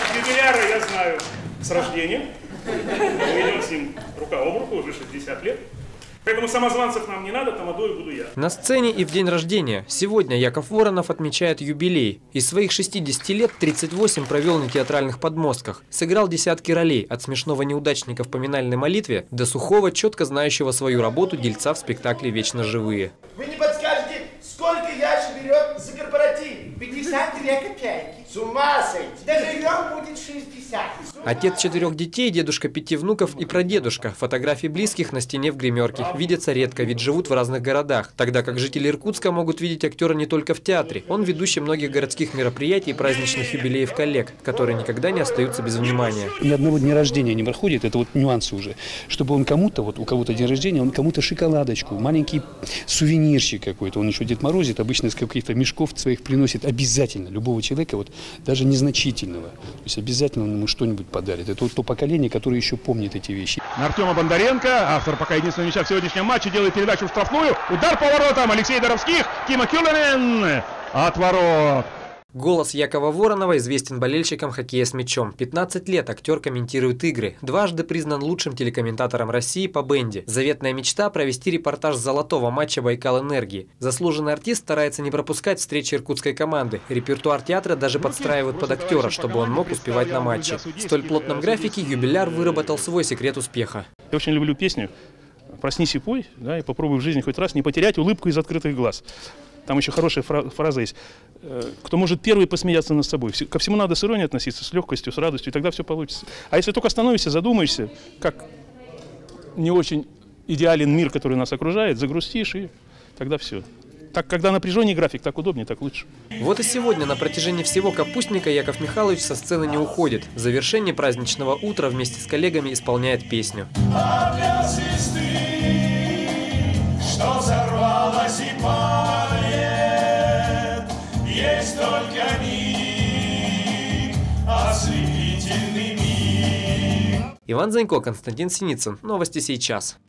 Юбиляра я знаю с рождения. Мы идем с ним рука об руку уже 60 лет. Поэтому самозванцев нам не надо, тамадою буду я. На сцене и в день рождения. Сегодня Яков Воронов отмечает юбилей. Из своих 60 лет 38 провел на театральных подмостках. Сыграл десятки ролей, от смешного неудачника в поминальной молитве до сухого, четко знающего свою работу дельца в спектакле «Вечно живые». Вы не подскажете, сколько Яша берет за корпоратив? 52 копейки. С ума сойти. Доживем, будет 60. Отец 4 детей, дедушка 5 внуков и прадедушка. Фотографии близких на стене в гримерке. Видятся редко, ведь живут в разных городах. Тогда как жители Иркутска могут видеть актера не только в театре. Он ведущий многих городских мероприятий и праздничных юбилеев коллег, которые никогда не остаются без внимания. Ни одного дня рождения не проходит, это вот нюансы уже. Чтобы он кому-то, вот у кого-то день рождения, он кому-то шоколадочку, маленький сувенирчик какой-то. Он еще Дед Морозит, обычно из каких-то мешков своих приносит обязательно любого человека, вот даже незначительного. То есть обязательно он ему что-нибудь подарит. Это вот то поколение, которое еще помнит эти вещи. Артема Бондаренко, автор пока единственного мяча в сегодняшнем матче, делает передачу в штрафную. Удар по воротам. Алексей Доровских, Кима Кюллерен. От ворот. Голос Якова Воронова известен болельщикам хоккея с мячом. 15 лет актер комментирует игры. Дважды признан лучшим телекомментатором России по бенди. Заветная мечта – провести репортаж с золотого матча «Байкал-Энергии». Заслуженный артист старается не пропускать встречи иркутской команды. Репертуар театра даже подстраивают под актера, чтобы он мог успевать на матче. В столь плотном графике юбиляр выработал свой секрет успеха. Я очень люблю песню «Проснись и пой», да, и попробуй в жизни хоть раз не потерять улыбку из открытых глаз. Там еще хорошая фраза есть. Кто может первый посмеяться над собой. Ко всему надо с иронией относиться, с легкостью, с радостью, и тогда все получится. А если только остановишься, задумаешься, как не очень идеален мир, который нас окружает, загрустишь, и тогда все. Так, когда напряженнее график, так удобнее, так лучше. Вот и сегодня на протяжении всего капустника Яков Михайлович со сцены не уходит. В завершении праздничного утра вместе с коллегами исполняет песню. Что взорвалась и падает, есть только миг, ослепительный миг. Иван Занько, Константин Синицын. Новости сейчас.